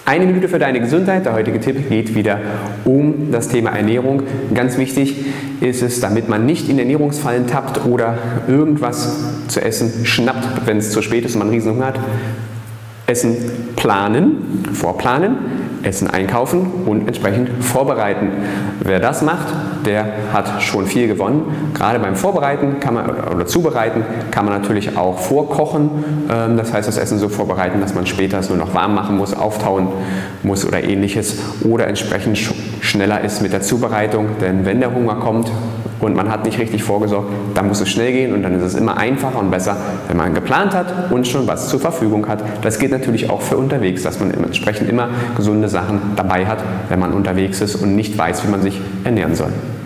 Eine Minute für deine Gesundheit. Der heutige Tipp geht wieder um das Thema Ernährung. Ganz wichtig ist es, damit man nicht in Ernährungsfallen tappt oder irgendwas zu essen schnappt, wenn es zu spät ist und man Riesenhunger hat. Essen planen, vorplanen, Essen einkaufen und entsprechend vorbereiten. Wer das macht, der hat schon viel gewonnen. Gerade beim Vorbereiten oder Zubereiten kann man natürlich auch vorkochen. Das heißt, das Essen so vorbereiten, dass man später es nur noch warm machen muss, auftauen muss oder ähnliches. Oder entsprechend schneller ist mit der Zubereitung. Denn wenn der Hunger kommt und man hat nicht richtig vorgesorgt, dann muss es schnell gehen und dann ist es immer einfacher und besser, wenn man geplant hat und schon was zur Verfügung hat. Das geht natürlich auch für unterwegs, dass man entsprechend immer gesunde Sachen dabei hat, wenn man unterwegs ist und nicht weiß, wie man sich ernähren soll.